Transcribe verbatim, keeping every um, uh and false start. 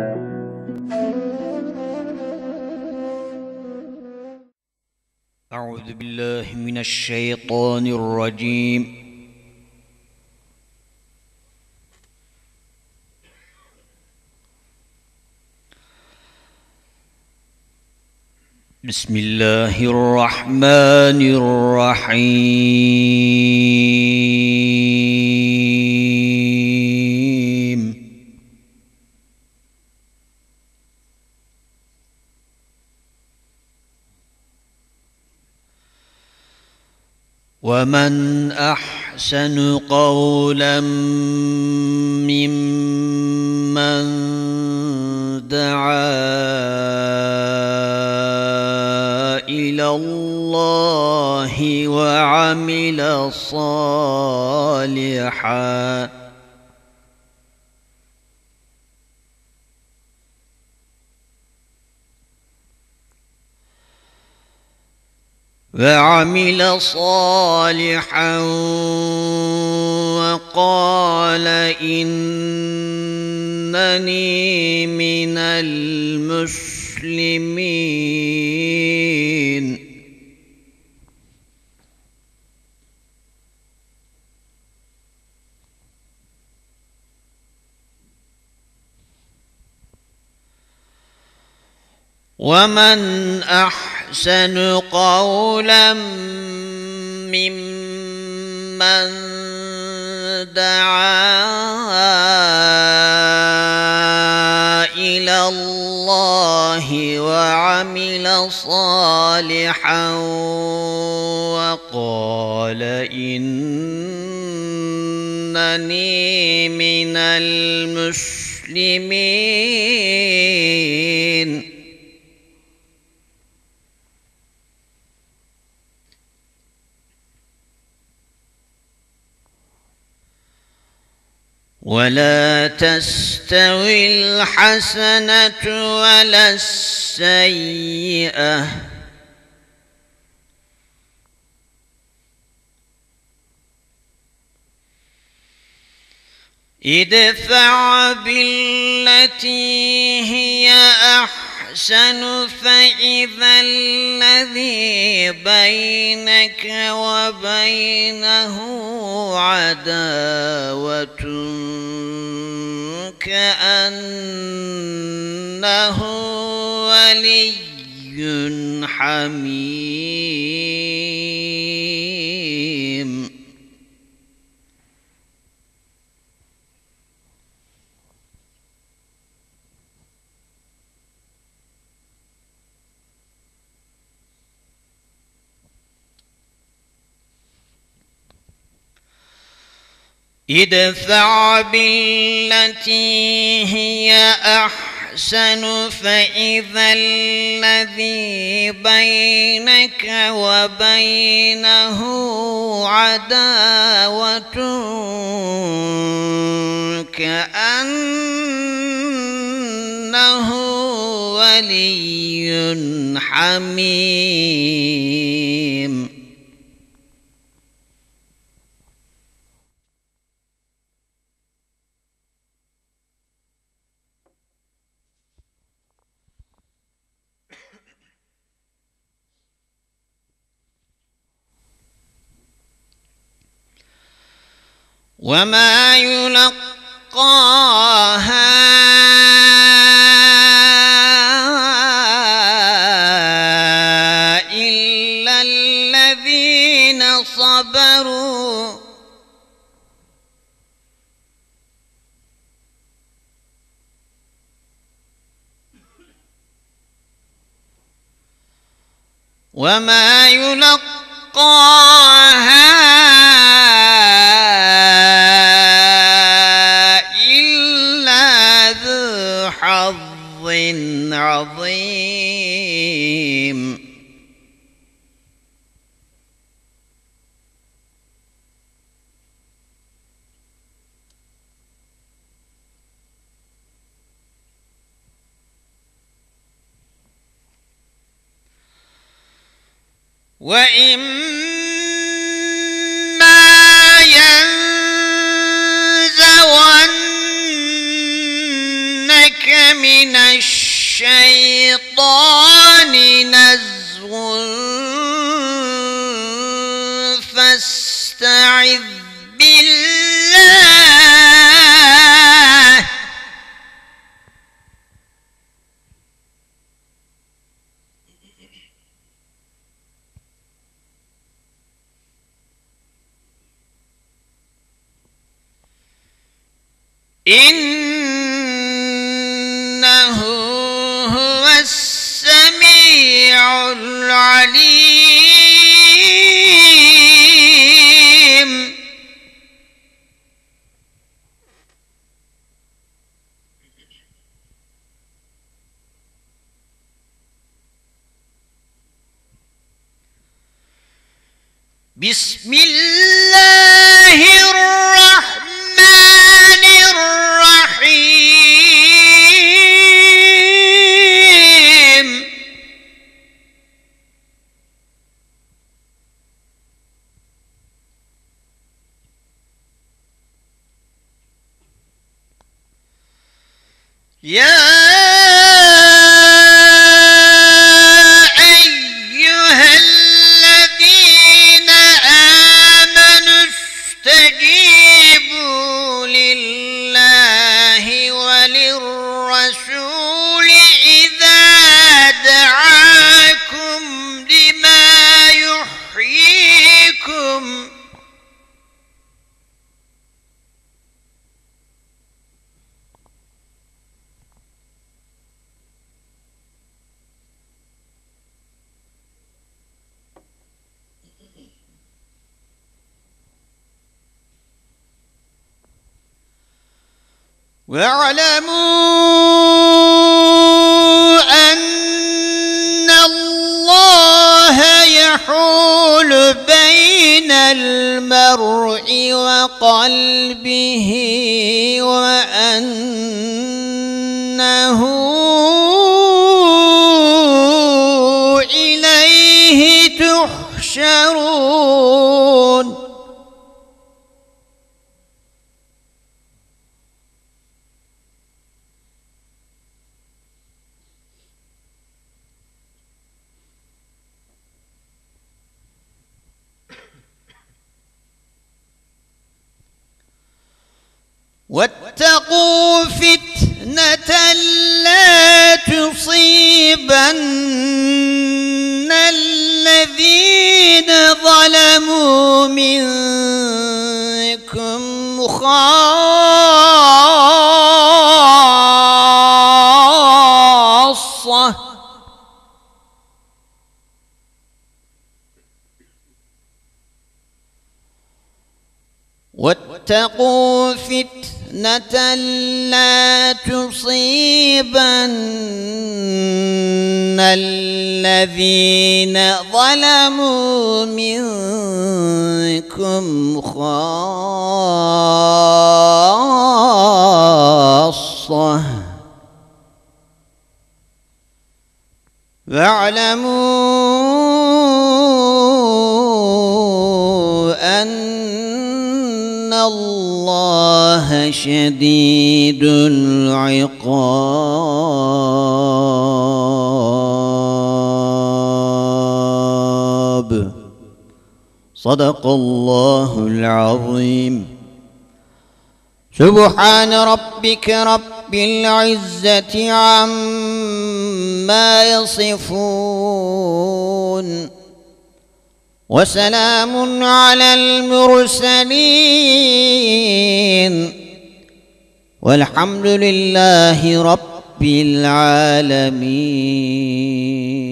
أعوذ بالله من الشيطان الرجيم. بسم الله الرحمن الرحيم. ومن أحسن قولا ممن دعا إلى الله وعمل صالحا وعمل صالحا وقال إنني من المسلمين. ومن أحسن قولا ممن دعا إلى الله وعمل صالحا وقال إنني من المسلمين. ولا تستوي الحسنة ولا السيئة ادفع بالتي هي أحسن فإذا الذي بينك وبينه عداوة كأنه ولي حميم. ادفع بالتي هي أحسن فإذا الذي بينك وبينه عداوة كأنه ولي حميم. وما يلقاها إلا الذين صبروا وما يلقاها حظ عظيم. وإما ينزغنك من الشيطان نزغ فاستعذ بالله إنه هو السميع العليم بسم الله الرحمن الرحيم يا واعلموا أن الله يحول بين المرء وقلبه وأنه إليه تحشرون واتقوا فتنة لا تصيبن الذين ظلموا منكم خاصة واتقوا فتنة لا تصيبن الذين ظلموا منكم خاصة واعلموا أن الله شديد العقاب. صدق الله العظيم. سبحان ربك رب العزة عما يصفون وسلام على المرسلين والحمد لله رب العالمين.